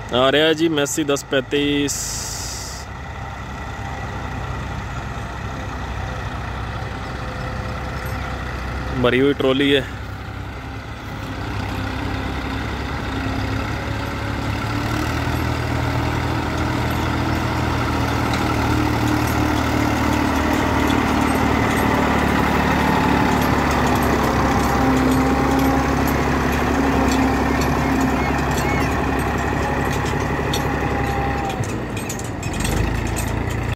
आ रहा है जी मैसी 1035। भरी हुई ट्रॉली है।